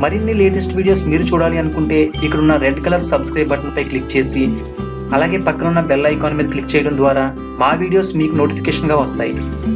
మరిన్ని latest videos మీరు చూడాలి అనుకుంటే ఇక్కడ ఉన్న రెడ్ కలర్ సబ్స్క్రైబ్ బటన్ పై క్లిక్ చేసి అలాగే పక్కన ఉన్న బెల్ ఐకాన్ మీద క్లిక్ చేయడం ద్వారా మా వీడియోస్ మీకు నోటిఫికేషన్ గా వస్తాయి.